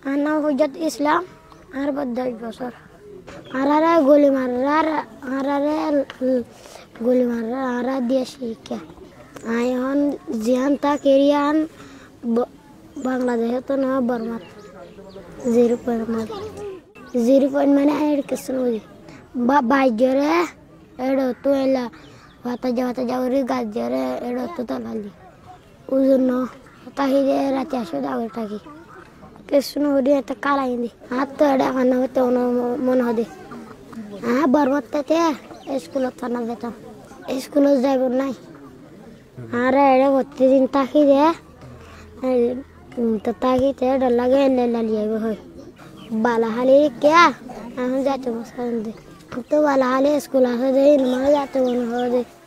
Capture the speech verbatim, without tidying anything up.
আর নাম হুজত ইসলাম আর দশ বছর আর আরে গুলি মার আর আরে গুলি মার আর দিয়ে শিক্ষা আই এখন জিয়ান তা কেরিয়ান বাংলাদেশে তো না বর্মাত জিরো পয়েন্ট মানে জিরো পয়েন্ট মানে এর কিছু নয় বা বাইজরে এড়ো তো এলা বাতা যাওয়াতে যাওয়ারি গাছ জরে এড়ো তো তালালি ওজন তাহি যে রাতে আসো দাও থাকি কিছু নয় এটা কালাই দি হাত তো এটা খানা হতে মনে হবে হ্যাঁ বর্মাতে স্কুলত থানা যেতাম স্কুলত যাইব নাই আর এড়ে প্রতিদিন তাকি যে তো তাকিতে ডর লাগে এলে লালিয়াইব হয় বালাহালি কে এখন যাতে বসে তো বালাহালি স্কুল আছে যে মানে যাতে মনে হয়